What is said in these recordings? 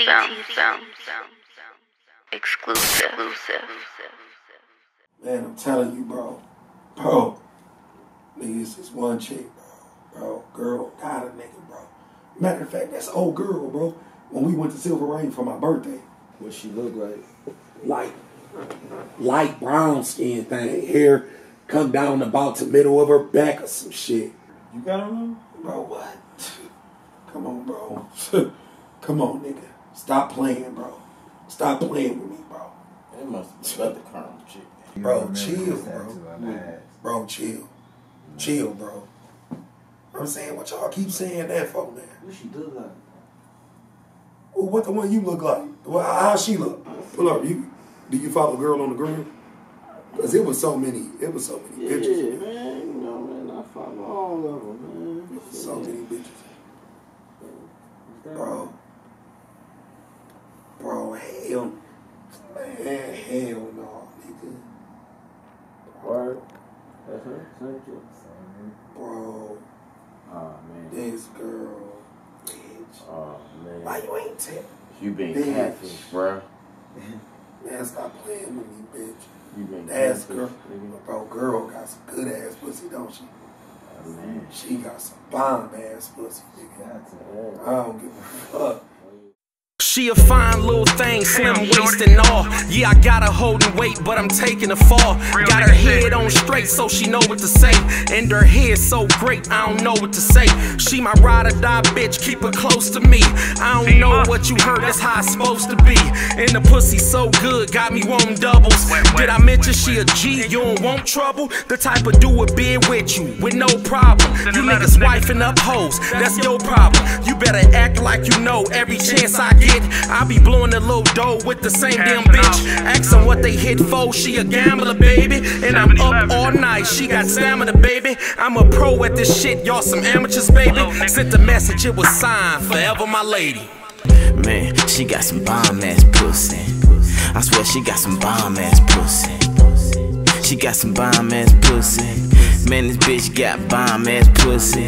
Exclusive. Man, I'm telling you, bro, niggas is one chick, bro, girl, got a nigga, bro. Matter of fact, that's old girl, bro. When we went to Silver Rain for my birthday, what she look like? Light brown skin thing, hair come down about the middle of her back or some shit. You got her? Bro, what? Come on, bro. Come on, nigga. Stop playing, bro. Stop playing with me, bro. It must be about the caramel chick. Bro, chill, bro. Bro, chill. Chill, bro. I'm saying, what y'all keep saying that for, man? What she look like? Well, what the one you look like? Well, how she look? Pull up. Do you follow Girl on the Ground? Because it was so many pictures. Yeah, man. You know, man, I follow all of them, man. So many bitches. Bro, hell. Man, hell no, nigga. Word? That's her? Same chick? Bro. Oh, man. This girl, bitch. Oh, man. Why you ain't tell? You been catfish, bro. Man, stop playing with me, bitch. You been That's catfish, girl. nigga. Bro, girl got some good ass pussy, don't she? Oh, man. She got some bomb ass pussy, nigga. I don't give a fuck. She a fine little thing, slim waist and all. Yeah, I got her holding weight, but I'm taking a fall. Got her head on straight, so she know what to say. And her hair so great, I don't know what to say. She my ride or die bitch, keep her close to me. I don't know what you heard, that's how it's supposed to be. And the pussy so good, got me wanting doubles. Did I mention she a G, you don't want trouble? The type of dude would be with you, with no problem. You niggas wifing up hoes, that's your problem. You better act like you know every chance I get. I be blowing a little dough with the same damn bitch. Ask them what they hit for, she a gambler, baby. And I'm up all night, she got stamina, baby. I'm a pro at this shit, y'all some amateurs, baby. Sent the message, it was signed, forever my lady. Man, she got some bomb ass pussy. I swear she got some bomb ass pussy. She got some bomb ass pussy. Man, this bitch got bomb ass pussy.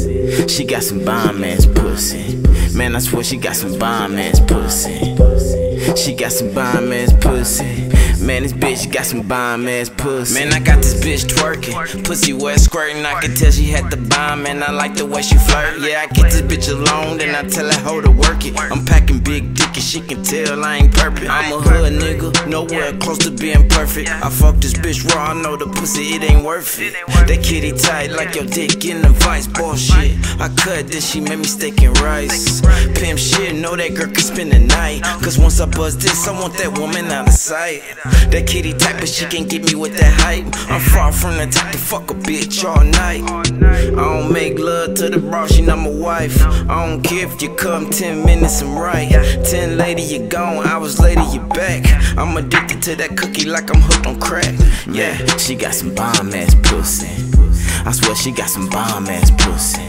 She got some bomb ass pussy. Man, I swear she got some bomb ass pussy. She got some bomb ass pussy. Man, this bitch got some bomb ass pussy. Man, I got this bitch twerking, pussy wet squirting. I can tell she had the bomb, and I like the way she flirt. Yeah, I get this bitch alone, then I tell her how to work it. I'm packing big dick and she can tell I ain't perfect. I'm a hood nigga, nowhere close to being perfect. I fuck this bitch raw, I know the pussy, it ain't worth it. That kitty tight like your dick in the vice, bullshit. I cut, then she made me steak and rice. Pimp shit, know that girl can spend the night. Cause once I buzz this, I want that woman out of sight. That kitty type, but she can't get me with that hype. I'm far from the type to fuck a bitch all night. I don't make love to the bra, she not my wife. I don't care if you come 10 minutes, I'm right. 10 later, you gone, hours later, you back. I'm addicted to that cookie like I'm hooked on crack. Yeah, she got some bomb ass pussy. I swear she got some bomb ass pussy.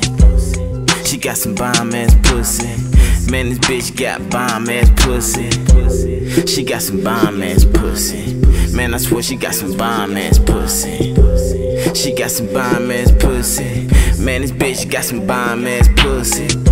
She got some bomb ass pussy. Man, this bitch got bomb ass pussy. She got some bomb ass pussy. Man, I swear she got some bomb ass pussy. She got some bomb ass pussy. Man, this bitch got some bomb ass pussy.